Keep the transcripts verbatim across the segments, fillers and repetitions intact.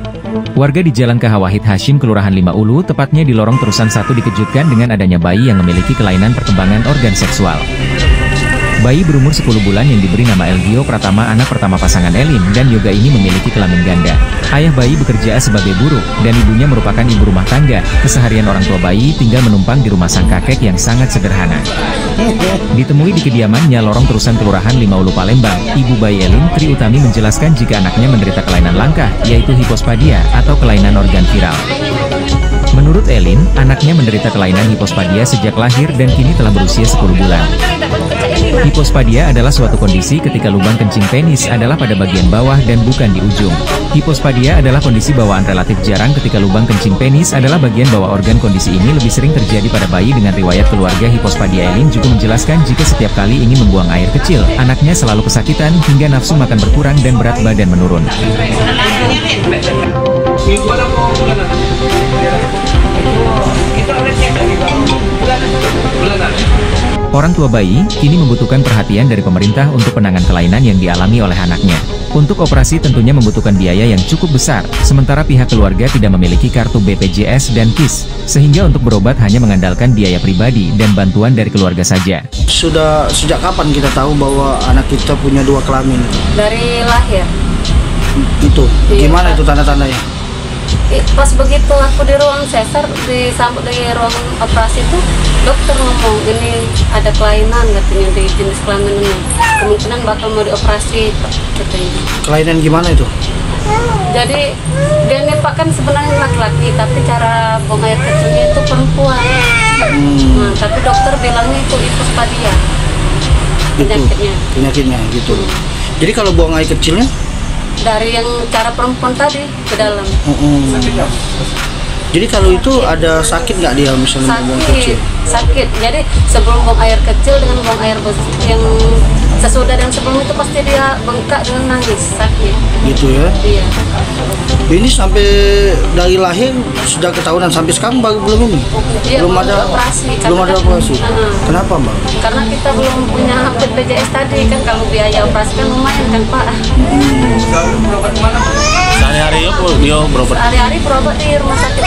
Warga di Jalan K H Wahid Hashim, Kelurahan Lima Ulu, tepatnya di lorong terusan satu, dikejutkan dengan adanya bayi yang memiliki kelainan perkembangan organ seksual. Bayi berumur sepuluh bulan yang diberi nama Elgio Pratama, anak pertama pasangan Elin dan Yoga ini, memiliki kelamin ganda. Ayah bayi bekerja sebagai buruh, dan ibunya merupakan ibu rumah tangga. Keseharian orang tua bayi tinggal menumpang di rumah sang kakek yang sangat sederhana. Ditemui di kediamannya lorong terusan Kelurahan Lima Ulu, Palembang, ibu bayi Elin, Tri Utami, menjelaskan jika anaknya menderita kelainan langka, yaitu hipospadia atau kelainan organ viral. Menurut Elin, anaknya menderita kelainan hipospadia sejak lahir dan kini telah berusia sepuluh bulan. Hipospadia adalah suatu kondisi ketika lubang kencing penis adalah pada bagian bawah dan bukan di ujung. Hipospadia adalah kondisi bawaan relatif jarang ketika lubang kencing penis adalah bagian bawah organ. Kondisi ini lebih sering terjadi pada bayi dengan riwayat keluarga hipospadia. Elin juga menjelaskan jika setiap kali ingin membuang air kecil, anaknya selalu kesakitan hingga nafsu makan berkurang dan berat badan menurun. Orang tua bayi kini membutuhkan perhatian dari pemerintah untuk penanganan kelainan yang dialami oleh anaknya. Untuk operasi tentunya membutuhkan biaya yang cukup besar, sementara pihak keluarga tidak memiliki kartu B P J S dan K I S, sehingga untuk berobat hanya mengandalkan biaya pribadi dan bantuan dari keluarga saja. Sudah sejak kapan kita tahu bahwa anak kita punya dua kelamin? Dari lahir. Itu, Iya, gimana Pak. itu tanda-tandanya? Pas begitu aku di ruang sesar, disambut dari ruang operasi itu, dokter ngomong ini ada kelainan katanya di jenis kelamin ini, kemungkinan bakal mau dioperasi katanya. Kelainan gimana itu? Jadi dia ini Pak kan sebenarnya laki-laki, tapi cara buang air kecilnya itu perempuan. Hmm. Nah, tapi dokter bilangnya itu hipospadia penyakitnya. Itu, penyakitnya gitu. Hmm. Jadi kalau buang air kecilnya? Dari yang cara perempuan tadi ke dalam. Hmm. Jadi kalau itu ada sakit nggak dia misalnya buang kecil? Sakit, sakit. Jadi sebelum buang air kecil dengan buang air besar yang sesudah dan sebelum itu pasti dia bengkak dengan nangis, sakit. Gitu ya? Iya. Ini sampai dari lahir sudah ketahuan sampai sekarang baru belum ini? Iya, belum ada operasi. Belum ada Karena- operasi. Uh-huh. Kenapa Mbak? Karena kita belum punya B P J S tadi kan, kalau biaya operasi kan lumayan kan Pak. Sehari-hari ya dia berobat. Hari-hari berobat di rumah sakit.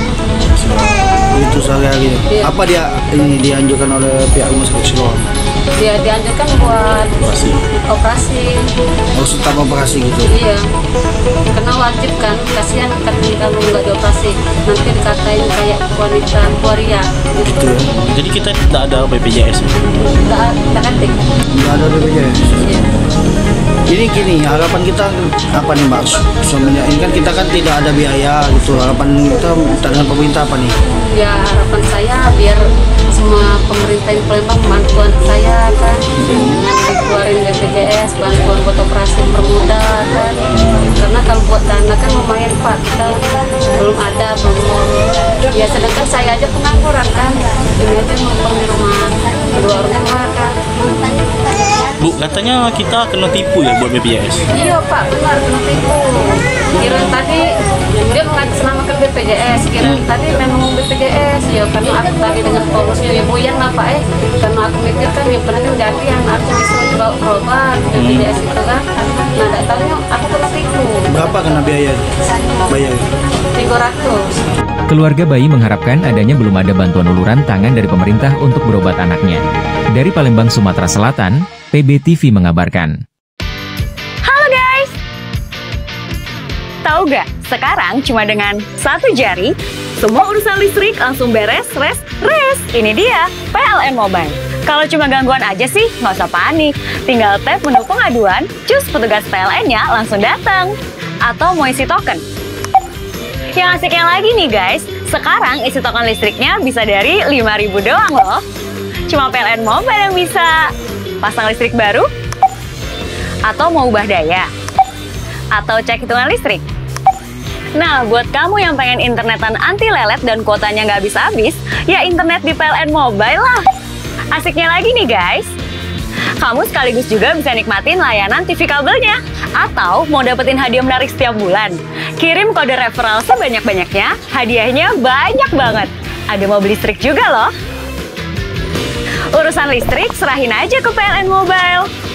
Itu sehari-hari. Iya. Apa dia ini dianjurkan oleh pihak rumah sakit Siloam? Dia dianjurkan buat Operasi. operasi. Harus tetap operasi gitu. Iya, karena wajib kan, kasihan kan kalau nggak dioperasi nanti dikatain kayak wanita waria Gitu gitu. ya? Jadi kita tidak ada B P J S. Nggak nggak etik. Nggak ada B P J S. Iya. Ini gini, harapan kita apa nih Mbak? Sebenarnya ini kan kita kan tidak ada biaya gitu. Harapan kita minta dengan pemerintah apa nih? Ya harapan saya biar semua pemerintah yang Palembang bantu anak saya kan, dengan dikeluarin B P J S, bantuan buat operasi permudah kan. Karena kalau buat dana kan lumayan Pak, kita belum ada, belum. Ya sedangkan saya aja pengangguran kan, ini aja numpang di rumah kedua orang tua kan. Bu, katanya kita kena tipu ya buat B P J S. Iya Pak, benar kena tipu. Kira tadi dia mengatasnamakan B P J S, kira tadi memang B P J S. Ya karena aku tadi dengan polosnya ya buyan lah Pak eh. Karena aku mikir kan yang pernah kejadian aku bisa dibawa berobat B P J S itu kan. Nah, tak tahunya aku kena tipu. Berapa kena biaya? Bayar. tiga ratus. Keluarga bayi mengharapkan adanya belum ada bantuan uluran tangan dari pemerintah untuk berobat anaknya. Dari Palembang, Sumatera Selatan, P B T V mengabarkan. Halo guys! Tahu gak? Sekarang cuma dengan satu jari, semua urusan listrik langsung beres, res, res. Ini dia, P L N Mobile. Kalau cuma gangguan aja sih, nggak usah panik. Tinggal tap menu pengaduan, cus petugas P L N-nya langsung datang. Atau mau isi token. Yang asiknya lagi nih guys, sekarang isi token listriknya bisa dari lima ribu doang loh. Cuma P L N Mobile yang bisa. Pasang listrik baru? Atau mau ubah daya? Atau cek hitungan listrik? Nah, buat kamu yang pengen internetan anti lelet dan kuotanya nggak habis-habis, ya internet di P L N Mobile lah. Asiknya lagi nih guys, kamu sekaligus juga bisa nikmatin layanan T V kabelnya. Atau mau dapetin hadiah menarik setiap bulan, kirim kode referral sebanyak-banyaknya, hadiahnya banyak banget. Ada mobil listrik juga loh. Urusan listrik serahin aja ke P L N Mobile.